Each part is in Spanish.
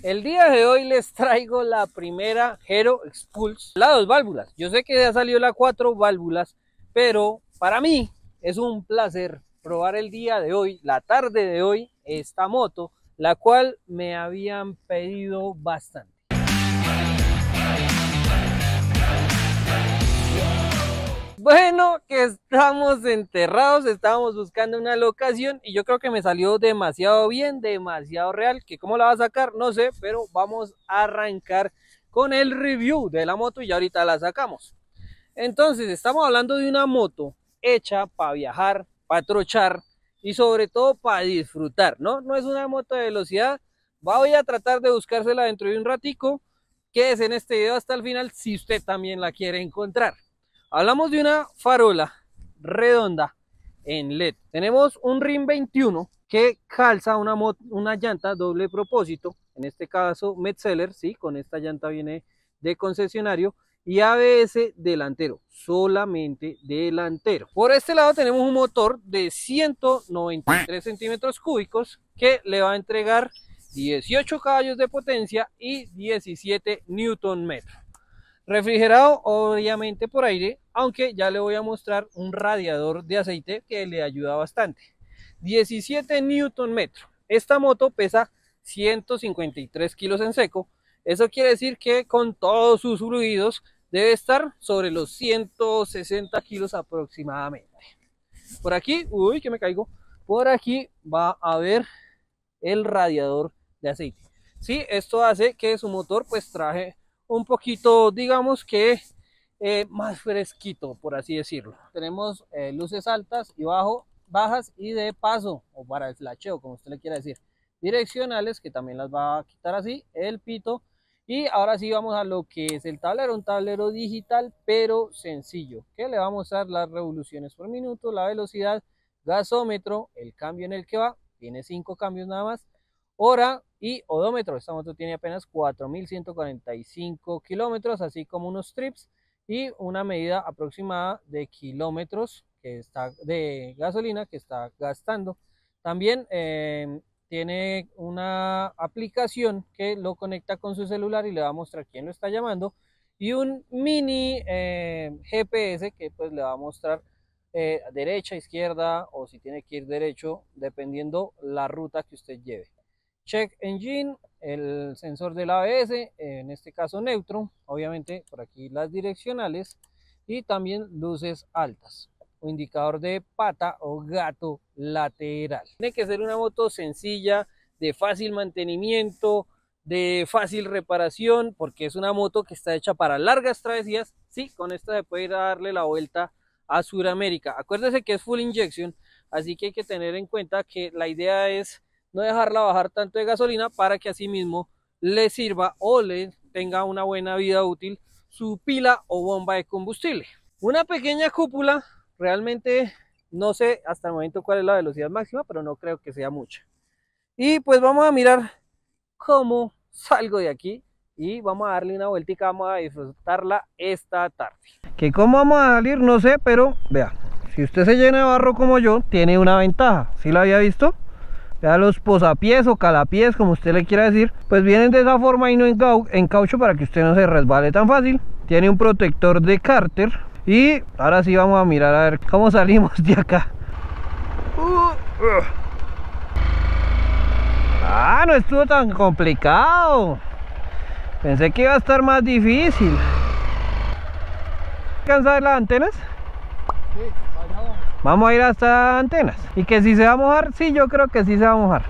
El día de hoy les traigo la primera Hero Expulse, las 2 válvulas. Yo sé que ya salió la 4 válvulas, pero para mí es un placer probar el día de hoy, la tarde de hoy, esta moto, la cual me habían pedido bastante. Bueno, que estamos enterrados, estábamos buscando una locación y yo creo que me salió demasiado bien, demasiado real, que cómo la va a sacar, no sé, pero vamos a arrancar con el review de la moto y ya ahorita la sacamos. Entonces, estamos hablando de una moto hecha para viajar, para trochar y sobre todo para disfrutar, ¿no? No es una moto de velocidad, voy a tratar de buscársela dentro de un ratico, quédese en este video hasta el final si usted también la quiere encontrar. Hablamos de una farola redonda en LED. Tenemos un RIN 21 que calza una llanta doble propósito, en este caso Metzeler, sí, con esta llanta viene de concesionario, y ABS delantero, solamente delantero. Por este lado tenemos un motor de 193 centímetros cúbicos que le va a entregar 18 caballos de potencia y 17 Newton metros. Refrigerado obviamente por aire, aunque ya le voy a mostrar un radiador de aceite que le ayuda bastante. 17 Newton metros. Esta moto pesa 153 kilos en seco. Eso quiere decir que con todos sus fluidos debe estar sobre los 160 kilos aproximadamente. Por aquí, uy, que me caigo. Por aquí va a haber el radiador de aceite. Sí, esto hace que su motor pues traje un poquito, digamos que más fresquito, por así decirlo. Tenemos luces altas y bajas y de paso, o para el flasheo, como usted le quiera decir. Direccionales, que también las va a quitar así, el pito. Y ahora sí vamos a lo que es el tablero, un tablero digital, pero sencillo, que le va a mostrar las revoluciones por minuto, la velocidad, gasómetro, el cambio en el que va, tiene 5 cambios nada más, hora y odómetro. Esta moto tiene apenas 4.145 kilómetros, así como unos trips y una medida aproximada de kilómetros que está de gasolina que está gastando. También tiene una aplicación que lo conecta con su celular y le va a mostrar quién lo está llamando, y un mini GPS que pues le va a mostrar derecha, izquierda, o si tiene que ir derecho, dependiendo la ruta que usted lleve. Check engine, el sensor del ABS, en este caso neutro, obviamente por aquí las direccionales, y también luces altas, o indicador de pata o gato lateral. Tiene que ser una moto sencilla, de fácil mantenimiento, de fácil reparación, porque es una moto que está hecha para largas travesías. Sí, con esta se puede ir a darle la vuelta a Sudamérica. Acuérdese que es full injection, así que hay que tener en cuenta que la idea es no dejarla bajar tanto de gasolina para que así mismo le sirva o le tenga una buena vida útil su pila o bomba de combustible. Una pequeña cúpula, realmente no sé hasta el momento cuál es la velocidad máxima, pero no creo que sea mucha. Y pues vamos a mirar cómo salgo de aquí y vamos a darle una vueltica, vamos a disfrutarla esta tarde. Que cómo vamos a salir no sé, pero vea, si usted se llena de barro como yo, tiene una ventaja. ¿Sí la había visto? Ya los posapiés o calapiés, como usted le quiera decir, pues vienen de esa forma y no en caucho, para que usted no se resbale tan fácil. Tiene un protector de cárter. Y ahora sí vamos a mirar a ver cómo salimos de acá. Ah, no estuvo tan complicado. Pensé que iba a estar más difícil. ¿Alcanza a ver las antenas? Sí, vamos. Vamos a ir hasta antenas. ¿Y que si se va a mojar? Sí, yo creo que sí se va a mojar.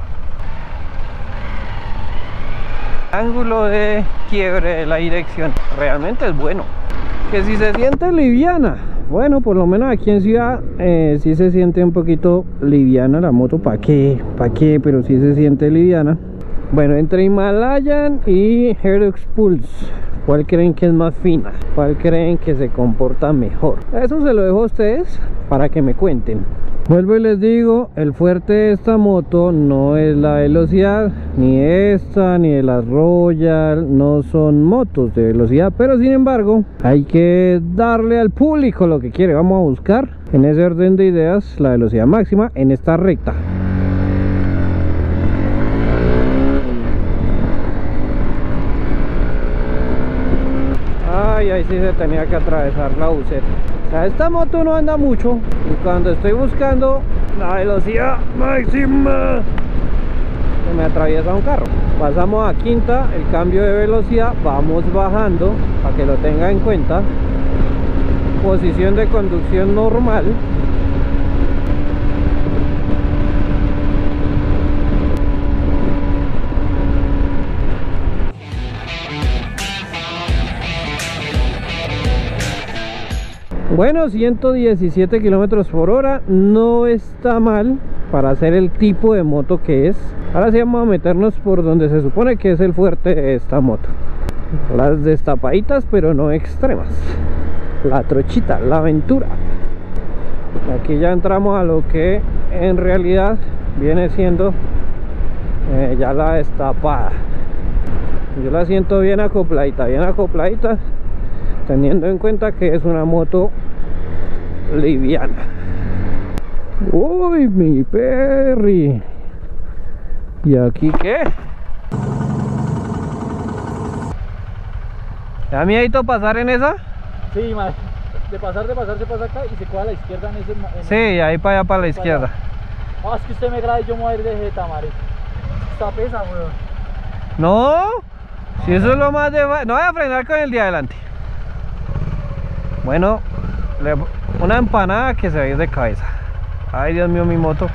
Ángulo de quiebre de la dirección realmente es bueno. Que si se siente liviana, bueno, por lo menos aquí en ciudad sí se siente un poquito liviana la moto. ¿Para qué? Pero sí se siente liviana. Bueno, entre Himalayan y Hero Expulse, ¿cuál creen que es más fina? ¿Cuál creen que se comporta mejor? Eso se lo dejo a ustedes para que me cuenten. Vuelvo y les digo, el fuerte de esta moto no es la velocidad, ni esta, ni de las Royal, no son motos de velocidad, pero sin embargo, hay que darle al público lo que quiere. Vamos a buscar, en ese orden de ideas, la velocidad máxima en esta recta. y ahí sí se tenía que atravesar la buceta. O sea, esta moto no anda mucho y cuando estoy buscando la velocidad máxima se me atraviesa un carro. Pasamos a quinta, el cambio de velocidad, vamos bajando para que lo tenga en cuenta. Posición de conducción normal. Bueno, 117 kilómetros por hora no está mal para hacer el tipo de moto que es. Ahora sí vamos a meternos por donde se supone que es el fuerte de esta moto. Las destapaditas, pero no extremas. La trochita, la aventura. Aquí ya entramos a lo que en realidad viene siendo ya la destapada. Yo la siento bien acopladita, teniendo en cuenta que es una moto liviana. Uy, mi perri. ¿Y aquí qué? ¿Ya miedito pasar en esa? Sí, man. De pasar se pasa acá y se coge a la izquierda en ese. Sí, ahí para allá para la izquierda. Ah, es que usted me graba y yo me voy a ir de jeta, marica. Está pesa, weón. No, si eso es lo más de... No voy a frenar con el de adelante. Bueno, una empanada que se va a ir de cabeza. Ay, Dios mío, mi moto.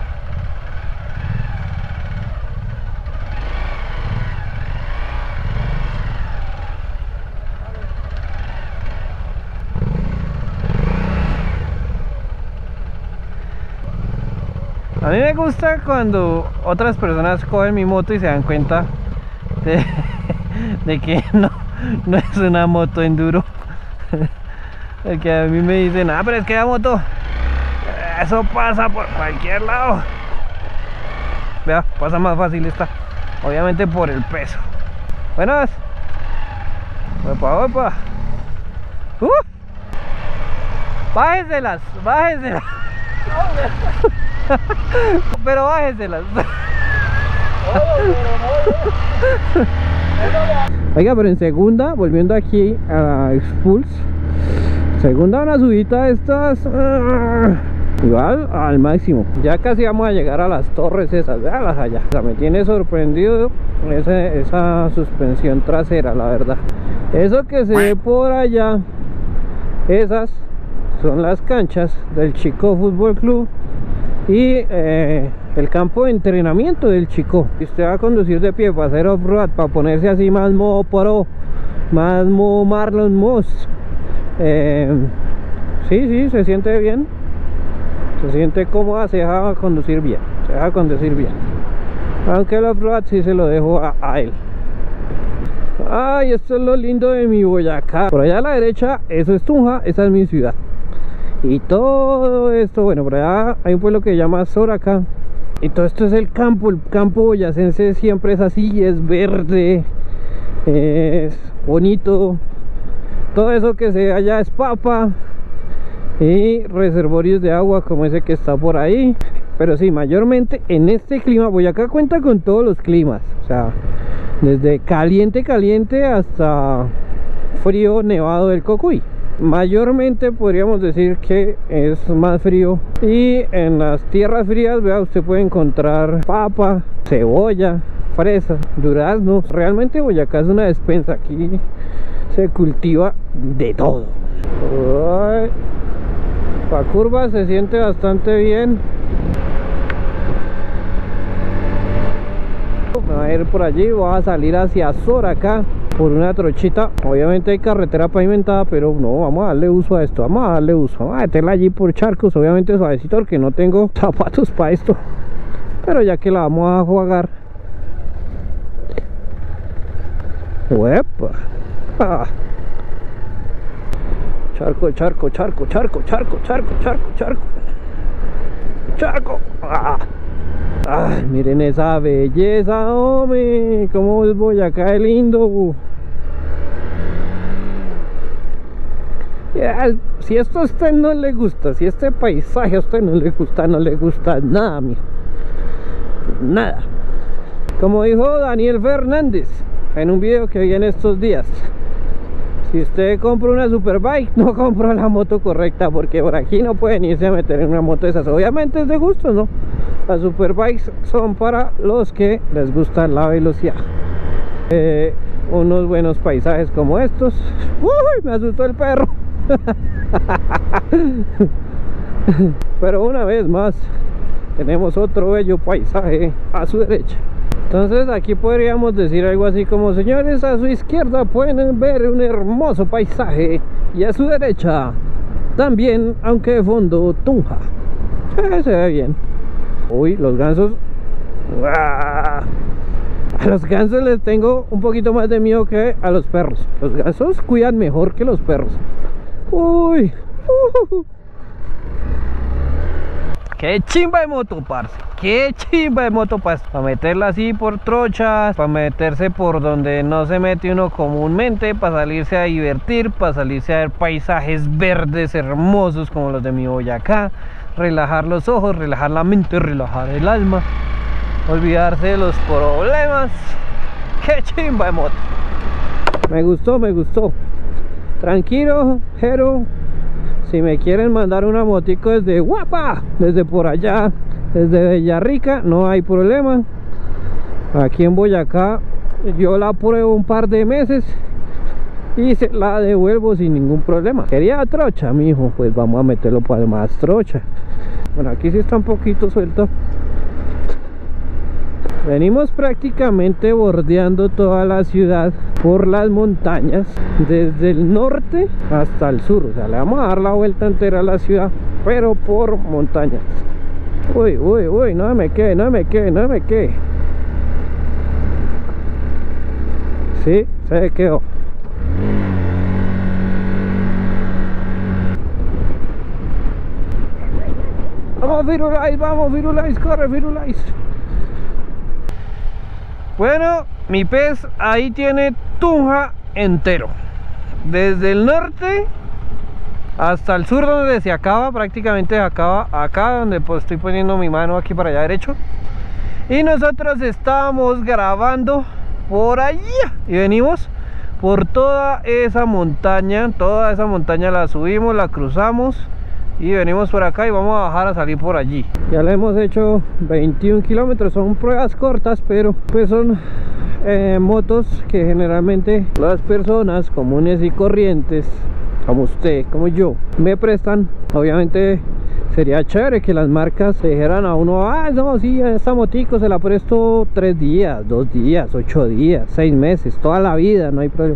A mí me gusta cuando otras personas cogen mi moto y se dan cuenta de que no es una moto enduro. Porque a mí me dicen, ah, pero es que la moto, eso pasa por cualquier lado. Vea, pasa más fácil esta. Obviamente por el peso. Buenas. Opa, opa. Bájeselas. Pero bájeselas. Oiga, pero en segunda, volviendo aquí a Expulse, segunda una subida de estas, igual al máximo. Ya casi vamos a llegar a las torres esas, véalas allá. O sea, me tiene sorprendido esa suspensión trasera, la verdad. Eso que se ve por allá, esas son las canchas del Chicó Fútbol Club y el campo de entrenamiento del Chicó. Si usted va a conducir de pie para hacer off-road, para ponerse así más modo pro, más modo Marlon Moss, sí, se siente bien, se siente cómoda, se deja conducir bien, aunque el off-road sí se lo dejo a él. Ay, esto es lo lindo de mi Boyacá. Por allá a la derecha, eso es Tunja, esa es mi ciudad. Y todo esto, bueno, por allá hay un pueblo que se llama Soracá. Y todo esto es el campo boyacense siempre es así, es verde, es bonito. Todo eso que se ve allá es papa y reservorios de agua como ese que está por ahí. Pero sí, mayormente en este clima, Boyacá cuenta con todos los climas. O sea, desde caliente hasta frío nevado del Cocuy. Mayormente podríamos decir que es más frío. Y en las tierras frías, vea, usted puede encontrar papa, cebolla, fresas, duraznos. Realmente Boyacá es una despensa. Aquí se cultiva de todo. Para curvas se siente bastante bien. Me voy a ir por allí, voy a salir hacia Soracá por una trochita. Obviamente hay carretera pavimentada, pero no, vamos a darle uso a esto, vamos a meterla allí por charcos, obviamente suavecito porque no tengo zapatos para esto, pero ya que la vamos a jugar. ¡Uepa! Ah. Charco. Ah. Ay, miren esa belleza, hombre, cómo es Boyacá de lindo. Si esto a usted no le gusta, si este paisaje a usted no le gusta nada, mijo. Nada. Como dijo Daniel Fernández en un video que vi en estos días, Si usted compra una Superbike, no compra la moto correcta, porque por aquí no pueden irse a meter en una moto de esas. Obviamente es de gusto, ¿no? Las Superbikes son para los que les gusta la velocidad. Unos buenos paisajes como estos. ¡Uy! Me asustó el perro. Pero una vez más tenemos otro bello paisaje a su derecha. Entonces aquí podríamos decir algo así como: señores, a su izquierda pueden ver un hermoso paisaje y a su derecha también, aunque de fondo, Tunja. Se ve bien. Uy, los gansos. ¡Uah! A los gansos les tengo un poquito más de miedo que a los perros. Los gansos cuidan mejor que los perros. Uy. Qué chimba de moto, parce. Qué chimba de moto para meterla así por trochas, para meterse por donde no se mete uno comúnmente, para salirse a divertir, para salirse a ver paisajes verdes hermosos como los de mi Boyacá, relajar los ojos, relajar la mente, relajar el alma, olvidarse de los problemas. Qué chimba de moto. Me gustó, me gustó. Tranquilo, Jero. Si me quieren mandar una motico desde Guapa, desde por allá, desde Villarrica, no hay problema. Aquí en Boyacá yo la pruebo un par de meses y se la devuelvo sin ningún problema. Quería trocha, mijo, pues vamos a meterlo para más trocha. Bueno, aquí sí está un poquito suelto. Venimos prácticamente bordeando toda la ciudad por las montañas, desde el norte hasta el sur. O sea, le vamos a dar la vuelta entera a la ciudad, pero por montañas. Uy, uy, uy, no me quede, no me quede, no me quede. Sí, se quedó. Vamos Firulais, corre Firulais. Bueno, mi pez ahí tiene Tunja entero, desde el norte hasta el sur, donde se acaba, prácticamente se acaba acá, donde pues estoy poniendo mi mano aquí para allá derecho. Y nosotros estábamos grabando por allá y venimos por toda esa montaña la subimos, la cruzamos y venimos por acá y vamos a bajar a salir por allí. Ya le hemos hecho 21 kilómetros, son pruebas cortas, pero pues son motos que generalmente las personas comunes y corrientes, como usted, como yo, me prestan. Obviamente sería chévere que las marcas le dijeran a uno: ah, no, sí, esta motico se la presto 3 días, 2 días, 8 días, 6 meses, toda la vida, no hay problema.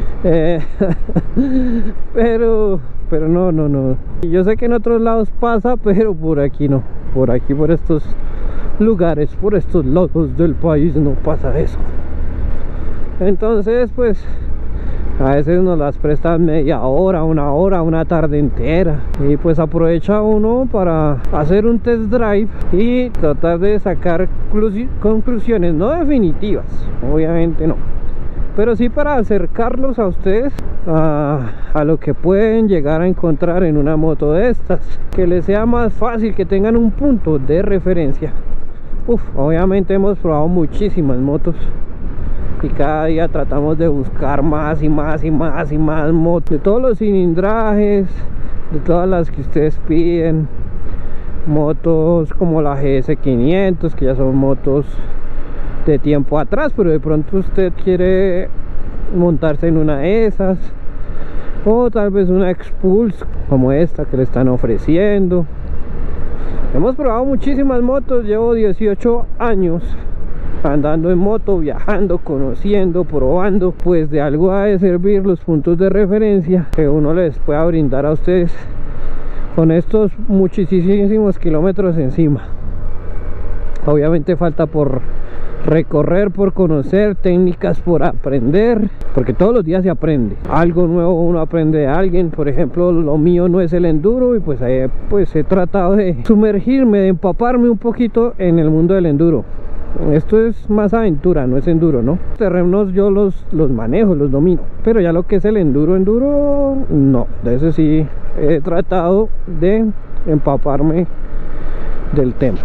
Pero no. Yo sé que en otros lados pasa, pero por aquí no. Por aquí, por estos lugares, por estos lados del país no pasa eso. Entonces, pues a veces nos las prestan media hora, una tarde entera. Y pues aprovecha uno para hacer un test drive y tratar de sacar conclusiones, no definitivas, obviamente no, pero sí para acercarlos a ustedes a lo que pueden llegar a encontrar en una moto de estas, que les sea más fácil, que tengan un punto de referencia. Obviamente hemos probado muchísimas motos y cada día tratamos de buscar más y más motos, de todos los cilindrajes, de todas las que ustedes piden. Motos como la GS500, que ya son motos de tiempo atrás, pero de pronto usted quiere montarse en una de esas, o tal vez una Expulse como esta que le están ofreciendo. Hemos probado muchísimas motos, llevo 18 años andando en moto, viajando, conociendo, probando. Pues de algo ha de servir los puntos de referencia que uno les pueda brindar a ustedes con estos muchísimos kilómetros encima. Obviamente falta por recorrer, por conocer, técnicas por aprender, porque todos los días se aprende algo nuevo, uno aprende de alguien. Por ejemplo, lo mío no es el enduro, y pues he tratado de sumergirme, de empaparme un poquito en el mundo del enduro. Esto es más aventura, no es enduro, ¿no? Terrenos yo los manejo, los domino, pero ya lo que es el enduro, no. De eso sí he tratado de empaparme del tema.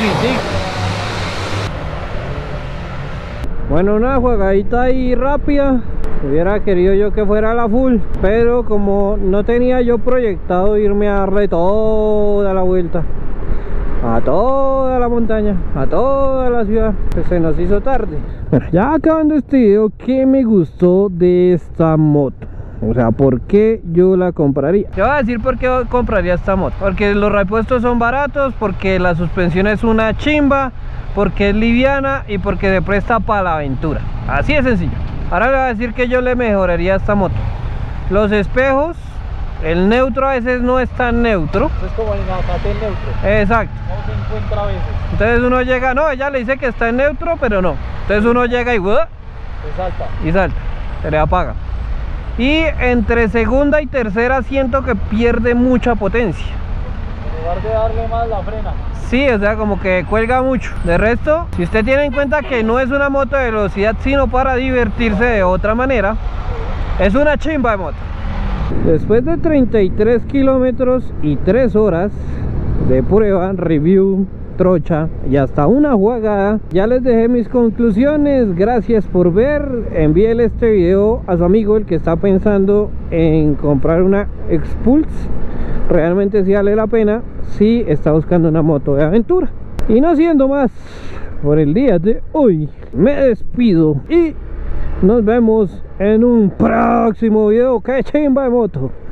difícil. Bueno, una jugadita ahí rápida. Hubiera querido yo que fuera la full, pero como no tenía yo proyectado irme a darle toda la vuelta a toda la montaña, a toda la ciudad, pues se nos hizo tarde. Bueno, ya acabando este video, ¿qué me gustó de esta moto? O sea, ¿por qué yo la compraría? Yo voy a decir por qué compraría esta moto. Porque los repuestos son baratos, porque la suspensión es una chimba, porque es liviana y porque se presta para la aventura. Así de sencillo. Ahora le voy a decir que yo le mejoraría a esta moto. Los espejos, el neutro a veces no es tan neutro. Es como el aguacate neutro. Exacto. No se encuentra a veces. Entonces uno llega, no, ella le dice que está en neutro, pero no. Entonces uno llega y Se salta. y salta, se le apaga. Y entre segunda y tercera siento que pierde mucha potencia. En lugar de darle más, la frena. Sí, o sea, como que cuelga mucho. De resto, si usted tiene en cuenta que no es una moto de velocidad, sino para divertirse de otra manera, es una chimba de moto. Después de 33 kilómetros y 3 horas de prueba, review, trocha y hasta una jugada, ya les dejé mis conclusiones. Gracias por ver. Envíele este video a su amigo, el que está pensando en comprar una Expulse. Realmente sí vale la pena si está buscando una moto de aventura. Y no siendo más por el día de hoy, me despido y nos vemos en un próximo video. ¡Qué chimba de moto!